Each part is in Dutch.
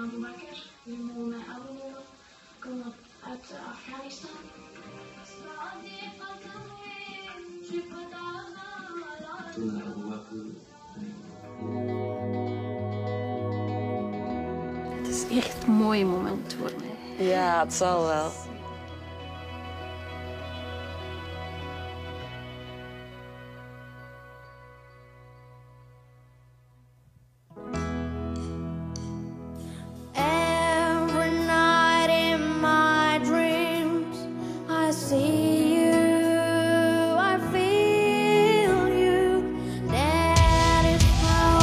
Abu Bakr, die mogen mij Abu komen uit Afghanistan. Toen Abu Bakr. Het is echt een mooi moment voor mij. Ja, het zal wel. Every night in my dreams, I see you, I feel you. That is how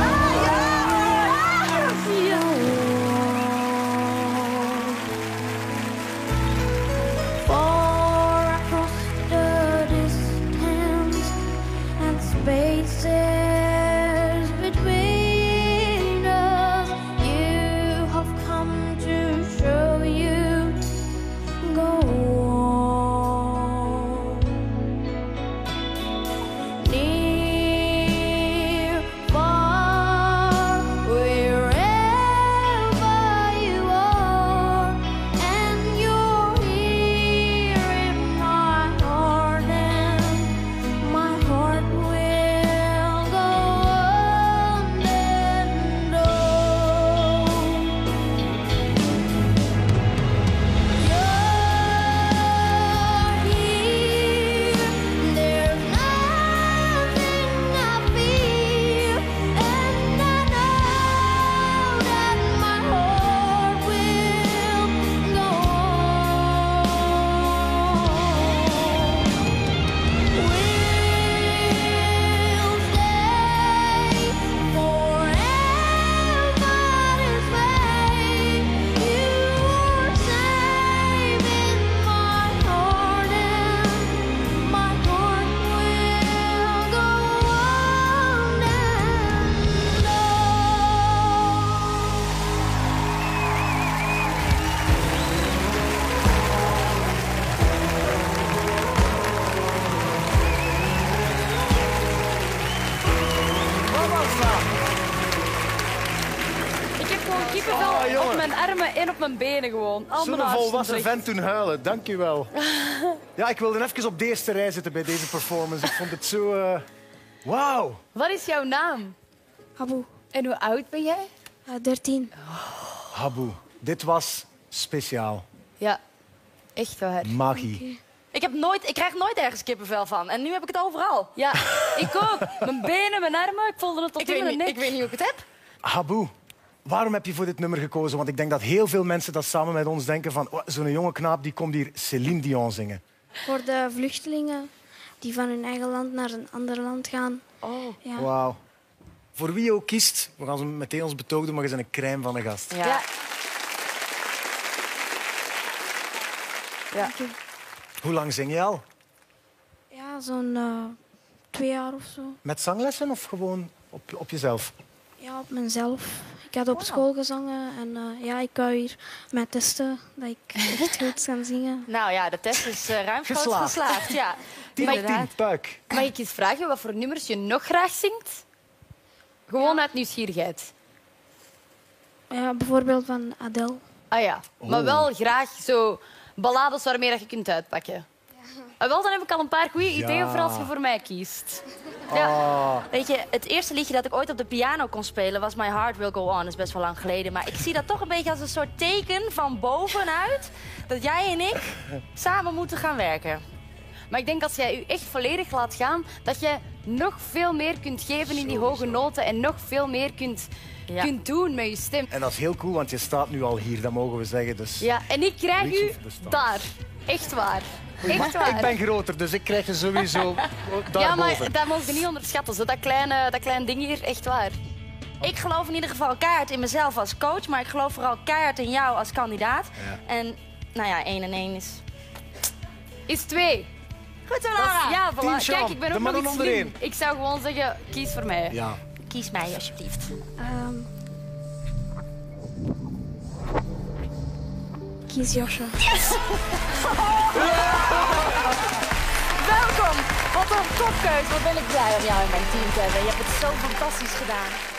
I feel. Far across the distance and spaces between us, you have come to show you. Go on. Near, far, wherever you are, and you're here in my heart, and my heart will go on and on. You're here, there's nothing I feel, and I know that my heart will go on. We'll stay forever this way. You're safe in my heart, and my heart will go on and Ik heb gewoon kippenvel Oh, jongen. op mijn armen en op mijn benen gewoon. Al mijn Zo'n volwassen hartstikke vent toen huilen, dank u wel. Ja, ik wilde even op de eerste rij zitten bij deze performance. Ik vond het zo... Wauw. Wat is jouw naam? Abu, En hoe oud ben jij? 13. Habu, dit was speciaal. Ja, echt waar. Magie. Ik krijg nooit ergens kippenvel van. En nu heb ik het overal. Ja, ik ook. Mijn benen, mijn armen. Ik voelde het tot in mijn nek. Ik weet niet hoe ik het heb. Habu, waarom heb je voor dit nummer gekozen? Want ik denk dat heel veel mensen dat samen met ons denken van... Oh, zo'n jonge knaap die komt hier Céline Dion zingen. Voor de vluchtelingen die van hun eigen land naar een ander land gaan. Oh. Ja. Wauw. Voor wie je ook kiest, we gaan zo meteen ons betoog doen, maar je bent een crème van een gast. Ja. Ja. Dank u. Hoe lang zing je al? Ja, zo'n 2 jaar of zo. Met zanglessen of gewoon op jezelf? Ja, op mezelf. Ik had op school gezongen en ja, ik wou hier mij testen dat ik echt goed kan zingen. Nou ja, de test is ruimschoots geslaagd. Ja. 10 op 10, Inderdaad. puik. Mag ik eens vragen wat voor nummers je nog graag zingt? Gewoon uit nieuwsgierigheid. Ja, bijvoorbeeld van Adele. Ah ja, maar wel graag zo ballades waarmee dat je kunt uitpakken. Ah, wel, dan heb ik al een paar goede ideeën voor als je voor mij kiest. Ja. Weet je, het eerste liedje dat ik ooit op de piano kon spelen was My Heart Will Go On. Dat is best wel lang geleden. Maar ik zie dat toch een beetje als een soort teken van bovenuit dat jij en ik samen moeten gaan werken. Maar ik denk als jij je echt volledig laat gaan, dat je nog veel meer kunt geven in die hoge noten en nog veel meer kunt doen met je stem. En dat is heel cool, want je staat nu al hier, dat mogen we zeggen. Dus... Ja, en ik krijg Reach u of the stars. daar. Echt waar. Echt waar. Ik ben groter, dus ik krijg je sowieso daarboven. Ja, maar dat mogen we niet onderschatten. Zo. Dat kleine ding hier, echt waar. Ik geloof in ieder geval keihard in mezelf als coach, maar ik geloof vooral keihard in jou als kandidaat. Ja. En nou ja, 1 en 1 is 2. Goed zo, Lara. Ja, Team voilà. Sean, Kijk, ik ben de ook nog mannen iets onder slim. één. Ik zou gewoon zeggen, kies voor mij. Ja. Kies mij, alsjeblieft. Kies Josje. Welkom. Wat een topkeus. Wat ben ik blij om jou in mijn team te hebben. Je hebt het zo fantastisch gedaan.